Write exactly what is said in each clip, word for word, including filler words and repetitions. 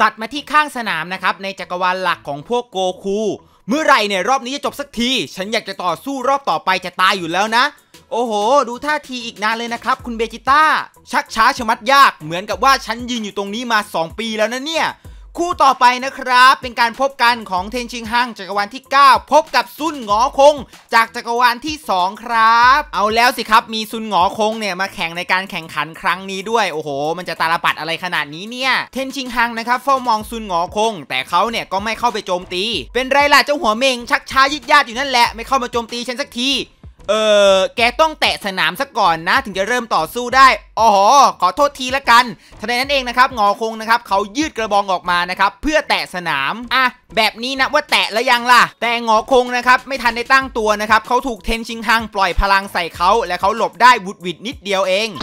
ตัดมาที่ข้างสนามนะครับในจักรวาลหลักของพวกโกคูเมื่อไหร่เนี่ยรอบนี้จะจบสักทีฉันอยากจะต่อสู้รอบต่อไปจะตายอยู่แล้วนะโอ้โหดูท่าทีอีกนานเลยนะครับคุณเบจิต้าชักช้าชะมัดยากเหมือนกับว่าฉันยืนอยู่ตรงนี้มาสองปีแล้วนะเนี่ยคู่ต่อไปนะครับเป็นการพบกันของเทนชิงฮังจักรวาลที่เก้าพบกับซุนหงอคงจากจักรวาลที่สองครับเอาแล้วสิครับมีซุนหงอคงเนี่ยมาแข่งในการแข่งขันครั้งนี้ด้วยโอ้โหมันจะตาลปัดอะไรขนาดนี้เนี่ยเทนชิงฮังนะครับเฝ้ามองซุนหงอคงแต่เขาเนี่ยก็ไม่เข้าไปโจมตีเป็นไรล่ะเจ้าหัวเมงชักช้ายิดยาดอยู่นั่นแหละไม่เข้ามาโจมตีฉันสักทีเออแกต้องแตะสนามซะก่อนนะถึงจะเริ่มต่อสู้ได้อ๋อขอโทษทีละกันทันใดนั้นเองนะครับงอคงนะครับเขายืดกระบองออกมานะครับเพื่อแตะสนามอ่ะแบบนี้นะว่าแตะแล้วยังล่ะแต่งอคงนะครับไม่ทันได้ตั้งตัวนะครับเขาถูกเทนชิงฮังปล่อยพลังใส่เขาและเขาหลบได้บุดวิดนิดเดียวเอง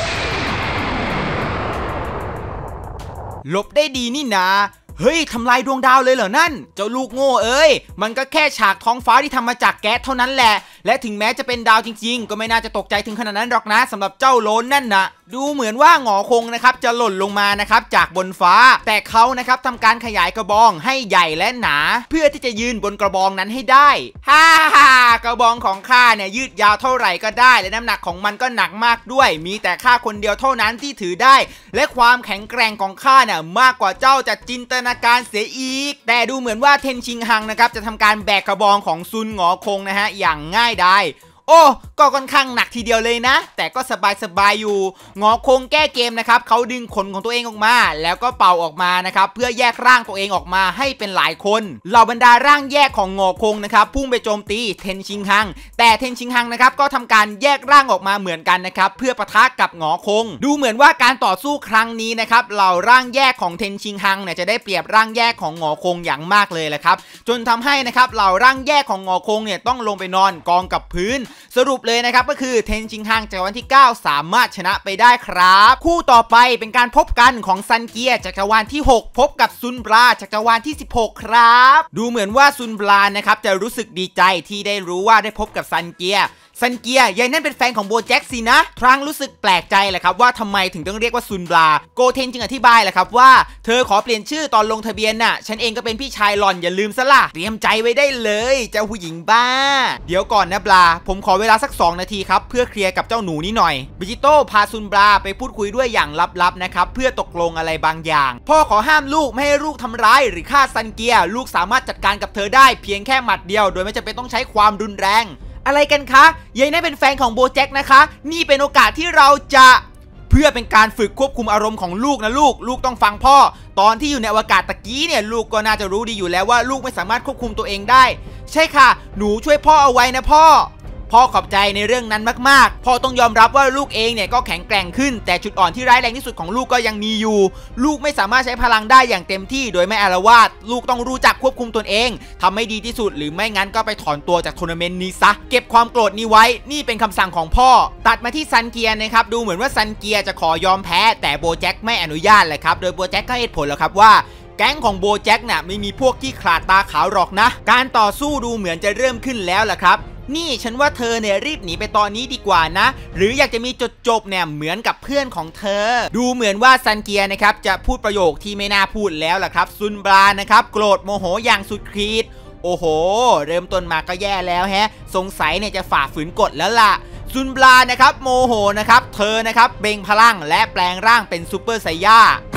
หลบได้ดีนี่นาเฮ้ยทำลายดวงดาวเลยเหรอนั่นเจ้าลูกโง่เอ้ยมันก็แค่ฉากท้องฟ้าที่ทำมาจากแก๊สเท่านั้นแหละและถึงแม้จะเป็นดาวจริงๆก็ไม่น่าจะตกใจถึงขนาดนั้นหรอกนะสำหรับเจ้าโลนนั่นนะดูเหมือนว่าหงอคงนะครับจะหล่นลงมานะครับจากบนฟ้าแต่เขานะครับทำการขยายกระบองให้ใหญ่และหนาเพื่อที่จะยืนบนกระบองนั้นให้ได้ฮ่าฮ่ากระบองของข้าเนี่ยยืดยาวเท่าไหร่ก็ได้และน้ำหนักของมันก็หนักมากด้วยมีแต่ข้าคนเดียวเท่านั้นที่ถือได้และความแข็งแกร่งของข้าเนี่ยมากกว่าเจ้าจะจินตนาการเสียอีกแต่ดูเหมือนว่าเทนชิงฮังนะครับจะทำการแบกกระบองของซุนหงอคงนะฮะอย่างง่ายดายโอ้ก็ค่อนข้างหนักทีเดียวเลยนะแต่ก็สบายสบายอยู่งอคงแก้เกมนะครับเขาดึงขนของตัวเองออกมาแล้วก็เป่าออกมานะครับเพื่อแยกร่างตัวเองออกมาให้เป็นหลายคนเหล่าบรรดาร่างแยกของงอคงนะครับพุ่งไปโจมตีเทนชิงฮังแต่เทนชิงฮังนะครับก็ทำการแยกร่างออกมาเหมือนกันนะครับเพื่อปะทะกับงอคงดูเหมือนว่าการต่อสู้ครั้งนี้นะครับเหล่าร่างแยกของเทนชิงฮังเนี่ยจะได้เปรียบร่างแยกของงอคงอย่างมากเลยแหละครับจนทำให้นะครับเหล่าร่างแยกของงอคงเนี่ยต้องลงไปนอนกองกับพื้นสรุปเลยนะครับก็คือเทนชิงฮังจากวันที่เก้าสามารถชนะไปได้ครับคู่ต่อไปเป็นการพบกันของซันเกียจากจักรวาลที่หกพบกับซุนบราจากจักรวาลที่สิบหกครับดูเหมือนว่าซุนบรานะครับจะรู้สึกดีใจที่ได้รู้ว่าได้พบกับซันเกียซันเกียยายนั่นเป็นแฟนของโบแจ็คสินะทรังรู้สึกแปลกใจแหละครับว่าทำไมถึงต้องเรียกว่าซุนบราโกเทนจึงอธิบายแหละครับว่าเธอขอเปลี่ยนชื่อตอนลงทะเบียนน่ะฉันเองก็เป็นพี่ชายหล่อนอย่าลืมซะล่ะเตรียมใจไว้ได้เลยเจ้าผู้หญิงบ้าเดี๋ยวก่อนนะบราผมขอเวลาสักสองนาทีครับเพื่อเคลียร์กับเจ้าหนูนี้หน่อยบิจิโต้พาซุนบราไปพูดคุยด้วยอย่างลับๆนะครับเพื่อตกลงอะไรบางอย่างพ่อขอห้ามลูกไม่ให้ลูกทำร้ายหรือฆ่าซันเกียลูกสามารถจัดการกับเธอได้เพียงแค่หมัดเดียวโดยไม่จำเป็นต้องใช้ความรุนแรงอะไรกันคะยายนั่นเป็นแฟนของโบแจ็คนะคะนี่เป็นโอกาสที่เราจะเพื่อเป็นการฝึกควบคุมอารมณ์ของลูกนะลูกลูกต้องฟังพ่อตอนที่อยู่ในอวกาศตะกี้เนี่ยลูกก็น่าจะรู้ดีอยู่แล้วว่าลูกไม่สามารถควบคุมตัวเองได้ใช่ค่ะหนูช่วยพ่อเอาไว้นะพ่อพ่อขอบใจในเรื่องนั้นมากๆพ่อต้องยอมรับว่าลูกเองเนี่ยก็แข็งแกร่งขึ้นแต่จุดอ่อนที่ร้ายแรงที่สุดของลูกก็ยังมีอยู่ลูกไม่สามารถใช้พลังได้อย่างเต็มที่โดยไม่อาละวาดลูกต้องรู้จักควบคุมตนเองทำให้ดีที่สุดหรือไม่งั้นก็ไปถอนตัวจากทัวร์นาเมนต์นี้ซะเก็บความโกรธนี้ไว้นี่เป็นคำสั่งของพ่อตัดมาที่ซันเกียนะครับดูเหมือนว่าซันเกียจะขอยอมแพ้แต่โบแจ็คไม่อนุญาตเลยครับโดยโบแจ็คก็ให้เหตุผลแล้วครับว่าแก๊งของโบแจ็คน่ะไม่มีพวกที่ขลาดตาขาวหรอกนะการต่อสู้ดูเหมือนจะเริ่มขึ้นแล้วล่ะครับนี่ฉันว่าเธอเนี่ยรีบหนีไปตอนนี้ดีกว่านะหรืออยากจะมีจดจบเนี่ยเหมือนกับเพื่อนของเธอดูเหมือนว่าซันเกียนะครับจะพูดประโยคที่ไม่น่าพูดแล้วล่ะครับซุนบรานะครับโกรธโมโหอย่างสุดขีดโอ้โหเริ่มต้นมาก็แย่แล้วแฮะสงสัยเนี่ยจะฝ่าฝืนกฎแล้วล่ะซุนบรานะครับโมโหนะครับเธอนะครับเบ่งพลังและแปลงร่างเป็นซูเปอร์ไซย่า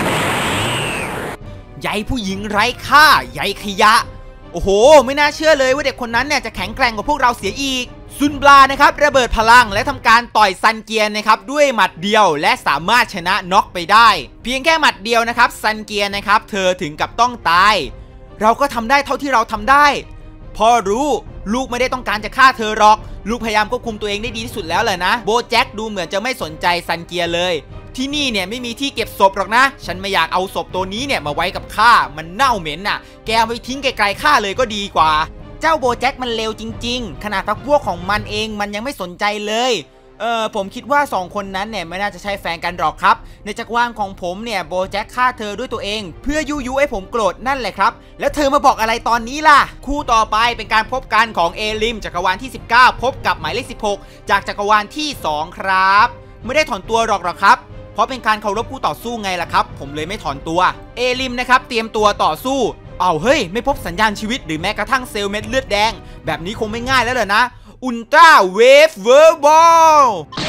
ใหญ่ผู้หญิงไร้ค่าใหญ่ขยะโอ้โหไม่น่าเชื่อเลยว่าเด็กคนนั้นเนี่ยจะแข็งแกร่งกว่าพวกเราเสียอีกซุนบรานะครับระเบิดพลังและทำการต่อยซันเกียนะครับด้วยหมัดเดียวและสามารถชนะน็อกไปได้เพียงแค่หมัดเดียวนะครับซันเกียนะครับเธอถึงกับต้องตายเราก็ทำได้เท่าที่เราทำได้พ่อรู้ลูกไม่ได้ต้องการจะฆ่าเธอหรอกลูกพยายามควบคุมตัวเองได้ดีที่สุดแล้วแหละนะโบแจ็คดูเหมือนจะไม่สนใจซันเกียเลยที่นี่เนี่ยไม่มีที่เก็บศพหรอกนะฉันไม่อยากเอาศพตัวนี้เนี่ยมาไว้กับข้ามันเน่าเหม็นน่ะแกเอาไปทิ้งไกลๆข้าเลยก็ดีกว่าเจ้าโบแจ็คมันเลวจริงๆขนาดพรรคพวกของมันเองมันยังไม่สนใจเลยเออผมคิดว่าสองคนนั้นเนี่ยไม่น่าจะใช่แฟนกันหรอกครับในจักรวาลของผมเนี่ยโบแจ็คฆ่าเธอด้วยตัวเองเพื่อยุยให้ผมโกรธนั่นแหละครับแล้วเธอมาบอกอะไรตอนนี้ล่ะคู่ต่อไปเป็นการพบกันของเอลิมจักรวาลที่สิบเก้าพบกับหมายเลขสิบหกจากจักรวาลที่สองครับไม่ได้ถอนตัวหรอกหรอกครับเพราะเป็นการเคารพคู่ต่อสู้ไงล่ะครับผมเลยไม่ถอนตัวเอลิมนะครับเตรียมตัวต่อสู้อ้าวเฮ้ยไม่พบสัญญาณชีวิตหรือแม้กระทั่งเซลล์เม็ดเลือดแดงแบบนี้คงไม่ง่ายแล้วเหรอนะอุลตร้าเวฟเวอร์บอล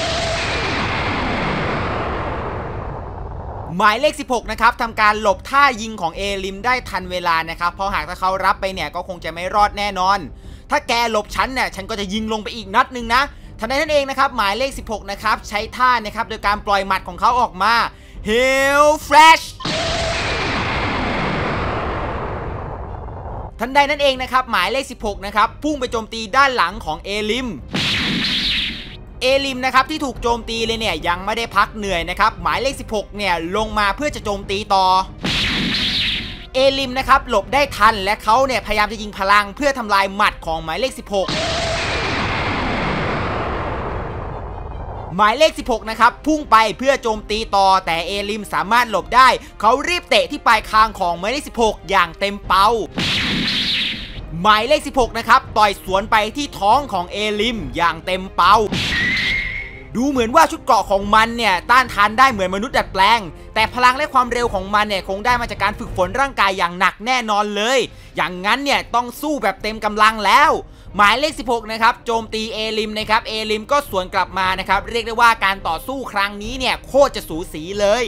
หมายเลขสิบหกนะครับทำการหลบท่ายิงของเอลิมได้ทันเวลานะครับเพราะหากถ้าเขารับไปเนี่ยก็คงจะไม่รอดแน่นอนถ้าแกหลบฉันเนี่ยฉันก็จะยิงลงไปอีกนัดนึงนะทันใดนั้นเองนะครับหมายเลขสิบหกนะครับใช้ท่านะครับโดยการปล่อยหมัดของเขาออกมา Hell Flash ทันใดนั้นเองนะครับหมายเลขสิบหกนะครับพุ่งไปโจมตีด้านหลังของเอลิมเอลิมนะครับที่ถูกโจมตีเลยเนี่ยยังไม่ได้พักเหนื่อยนะครับหมายเลขสิบหกเนี่ยลงมาเพื่อจะโจมตีต่อเอลิมนะครับหลบได้ทันและเขาเนี่ยพยายามจะยิงพลังเพื่อทำลายหมัดของหมายเลขสิบหกหมายเลขสิบหกนะครับพุ่งไปเพื่อโจมตีต่อแต่เอลิมสามารถหลบได้เขารีบเตะที่ปลายคางของหมายเลขสิบหกอย่างเต็มเป้าหมายเลขสิบหกนะครับต่อยสวนไปที่ท้องของเอลิมอย่างเต็มเป้าดูเหมือนว่าชุดเกราะของมันเนี่ยต้านทานได้เหมือนมนุษย์ดัดแปลงแต่พลังและความเร็วของมันเนี่ยคงได้มาจากการฝึกฝนร่างกายอย่างหนักแน่นอนเลยอย่างนั้นเนี่ยต้องสู้แบบเต็มกำลังแล้วหมายเลขสิบหกนะครับโจมตีเอลิมนะครับเอลิมก็สวนกลับมานะครับเรียกได้ว่าการต่อสู้ครั้งนี้เนี่ยโคตรจะสูสีเลย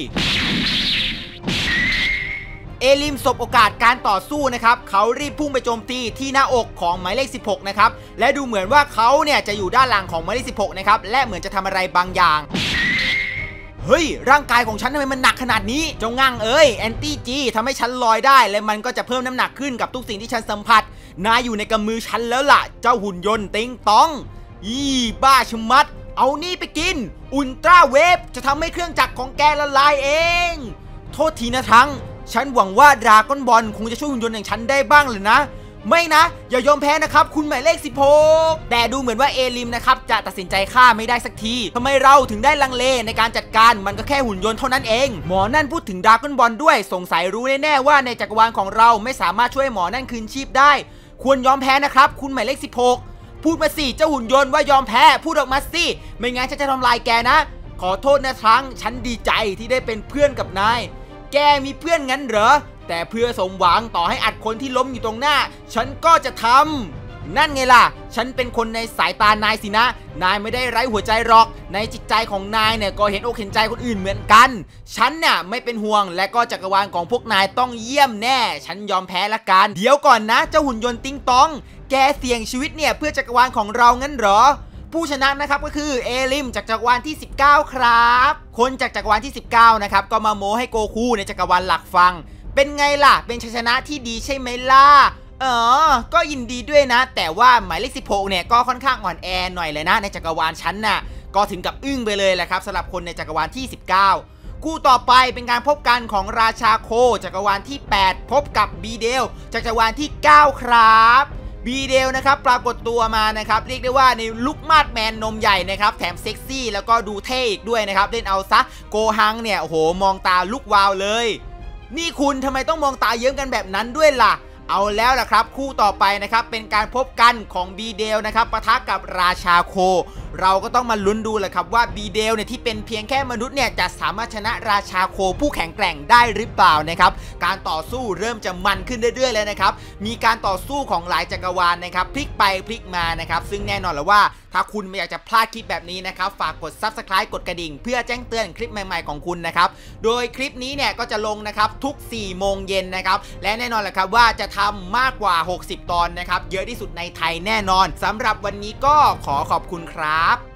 เอลิมสบโอกาสการต่อสู้นะครับเขารีบพุ่งไปโจมตีที่หน้าอกของหมายเลขสิบหกนะครับและดูเหมือนว่าเขาเนี่ยจะอยู่ด้านหลังของหมายเลขสิบหกนะครับและเหมือนจะทำอะไรบางอย่างเฮ้ยร่างกายของฉันทำไมมันหนักขนาดนี้เจ้างั่งเอ้ยแอนตี้จีทำให้ฉันลอยได้และมันก็จะเพิ่มน้ำหนักขึ้นกับทุกสิ่งที่ฉันสัมผัสนายอยู่ในกำมือฉันแล้วล่ะเจ้าหุ่นยนต์ติงตองยี่บ้าชะมัดเอานี่ไปกินอุลตร้าเวฟจะทำให้เครื่องจักรของแกละลายเองโทษทีนะทั้งฉันหวังว่าดราก้อนบอลคงจะช่วยหุ่นยนต์อย่างฉันได้บ้างเลยนะไม่นะอย่ายอมแพ้นะครับคุณหมายเลขสิบหกแต่ดูเหมือนว่าเอลิมนะครับจะตัดสินใจฆ่าไม่ได้สักทีทำไมเราถึงได้ลังเลในการจัดการมันก็แค่หุ่นยนต์เท่านั้นเองหมอนั่นพูดถึงดราก้อนบอลด้วยสงสัยรู้แน่ๆว่าในจักรวาลของเราไม่สามารถช่วยหมอนั่นคืนชีพได้ควรยอมแพ้นะครับคุณหมายเลขสิบหกพูดมาสิเจ้าหุ่นยนต์ว่ายอมแพ้พูดออกมาสิไม่งั้นฉันจะทำลายแกนะขอโทษนะทั้งฉันดีใจที่ได้เป็นเพื่อนกับนายแกมีเพื่อนงั้นเหรอแต่เพื่อสมหวังต่อให้อัดคนที่ล้มอยู่ตรงหน้าฉันก็จะทำนั่นไงล่ะฉันเป็นคนในสายตานายสินะนายไม่ได้ไร้หัวใจหรอกในจิตใจของนายเนี่ยก็เห็นอกเห็นใจคนอื่นเหมือนกันฉันน่ะไม่เป็นห่วงและก็จักรวาลของพวกนายต้องเยี่ยมแน่ฉันยอมแพ้ละกันเดี๋ยวก่อนนะเจ้าหุ่นยนต์ติ๊งตองแกเสี่ยงชีวิตเนี่ยเพื่อจักรวาลของเรางั้นเหรอผู้ชนะนะครับก็คือเอลิมจากจักรวาลที่สิบเก้าครับคนจากจักรวาลที่สิบเก้านะครับก็มาโม้ให้โกคูในจักรวาลหลักฟังเป็นไงล่ะเป็นชัยชนะที่ดีใช่ไหมล่ะเออก็ยินดีด้วยนะแต่ว่าหมายเลขสิบหกเนี่ยก็ค่อนข้างอ่อนแอหน่อยเลยนะในจักรวาลชั้นน่ะก็ถึงกับอึ้งไปเลยแหละครับสำหรับคนในจักรวาลที่สิบเก้าคู่ต่อไปเป็นการพบกันของราชาโคจักรวาลที่แปดพบกับบีเดลจากจักรวาลที่เก้าครับบีเดลนะครับปรากฏตัวมานะครับเรียกได้ว่าในลุคมาดแมนนมใหญ่นะครับแถมเซ็กซี่แล้วก็ดูเท่อีกด้วยนะครับเล่นเอาซะโกฮังเนี่ยโอ้โหมองตาลุกวาวเลยนี่คุณทำไมต้องมองตาเยิ้มกันแบบนั้นด้วยล่ะเอาแล้วล่ะครับคู่ต่อไปนะครับเป็นการพบกันของบีเดลนะครับปะทะกับราชาโคเราก็ต้องมาลุ้นดูแหละครับว่าบีเดลเนี่ยที่เป็นเพียงแค่มนุษย์เนี่ยจะสามารถชนะราชาโคผู้แข็งแกร่งได้หรือเปล่านะครับการต่อสู้เริ่มจะมันขึ้นเรื่อยๆเลยนะครับมีการต่อสู้ของหลายจักรวาลนะครับพลิกไปพลิกมานะครับซึ่งแน่นอนแล้วว่าถ้าคุณไม่อยากจะพลาดคลิปแบบนี้นะครับฝากกด ซับสไครบ์ กดกระดิ่งเพื่อแจ้งเตือนคลิปใหม่ๆของคุณนะครับโดยคลิปนี้เนี่ยก็จะลงนะครับทุกสี่โมงเย็นนะครับและแน่นอนแหละครับว่าจะทำมากกว่าหกสิบตอนนะครับเยอะที่สุดในไทยแน่นอนสำหรับวันนี้ก็ขอขอบคุณครับ